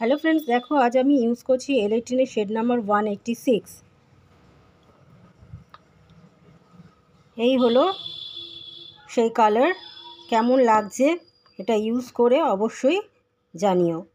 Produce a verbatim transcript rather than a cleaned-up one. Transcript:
Hello friends, দেখো আজ আমি ইউজ করছি এল এইটিনের shade number one eighty six. এই হলো সেই কালার। কেমন লাগছে এটা ইউজ করে অবশ্যই জানিও।